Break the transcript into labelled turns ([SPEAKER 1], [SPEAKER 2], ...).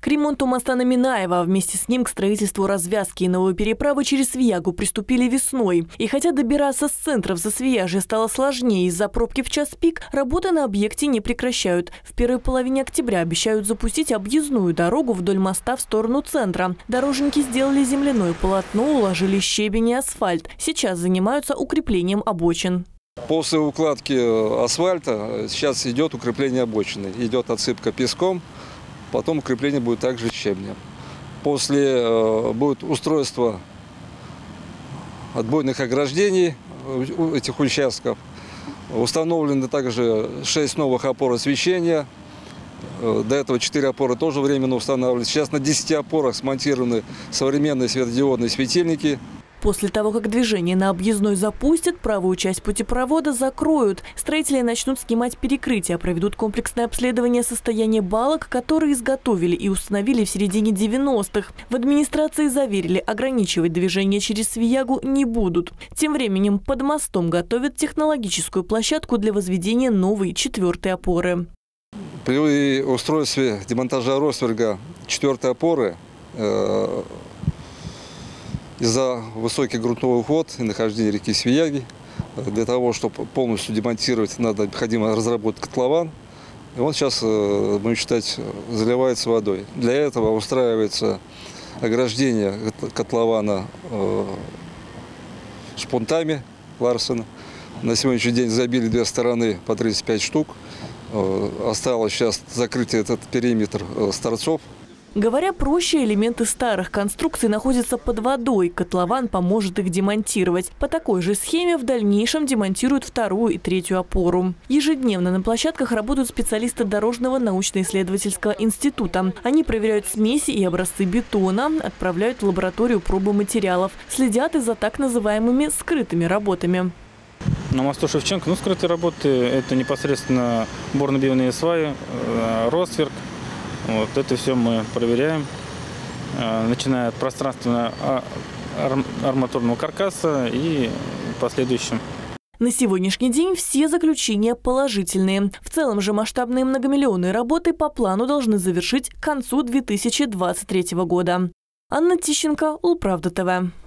[SPEAKER 1] К ремонту моста на Минаево, а вместе с ним к строительству развязки и новой переправы через Свиягу приступили весной. И хотя добираться с центров за Свияжье стало сложнее из-за пробки в час пик, работы на объекте не прекращают. В первой половине октября обещают запустить объездную дорогу вдоль моста в сторону центра. Дорожники сделали земляное полотно, уложили щебень и асфальт. Сейчас занимаются укреплением обочин.
[SPEAKER 2] После укладки асфальта сейчас идет укрепление обочины. Идет отсыпка песком. Потом укрепление будет также щебнем. После будет устройство отбойных ограждений этих участков. Установлены также 6 новых опор освещения. До этого 4 опоры тоже временно устанавливались. Сейчас на 10 опорах смонтированы современные светодиодные светильники.
[SPEAKER 1] После того, как движение на объездной запустят, правую часть путепровода закроют. Строители начнут снимать перекрытия, проведут комплексное обследование состояния балок, которые изготовили и установили в середине 90-х. В администрации заверили, ограничивать движение через Свиягу не будут. Тем временем под мостом готовят технологическую площадку для возведения новой 4-й опоры.
[SPEAKER 2] При устройстве демонтажа росверга 4-й опоры из-за высокий грунтовый уход и нахождения реки Свияги, для того, чтобы полностью демонтировать, необходимо разработать котлован. И он сейчас, будем считать, заливается водой. Для этого устраивается ограждение котлована шпунтами Ларсена. На сегодняшний день забили 2 стороны по 35 штук. Осталось сейчас закрыть этот периметр с торцов.
[SPEAKER 1] Говоря проще, элементы старых конструкций находятся под водой. Котлован поможет их демонтировать. По такой же схеме в дальнейшем демонтируют 2-ю и 3-ю опору. Ежедневно на площадках работают специалисты Дорожного научно-исследовательского института. Они проверяют смеси и образцы бетона, отправляют в лабораторию пробы материалов, следят и за так называемыми скрытыми работами.
[SPEAKER 3] На мосту Шевченко скрытые работы – это непосредственно борно-бивные сваи, ростверг. Вот это все мы проверяем, начиная от пространственного арматурного каркаса и последующим.
[SPEAKER 1] На сегодняшний день все заключения положительные. В целом же масштабные многомиллионные работы по плану должны завершить к концу 2023 года. Анна Тищенко, Улправда ТВ.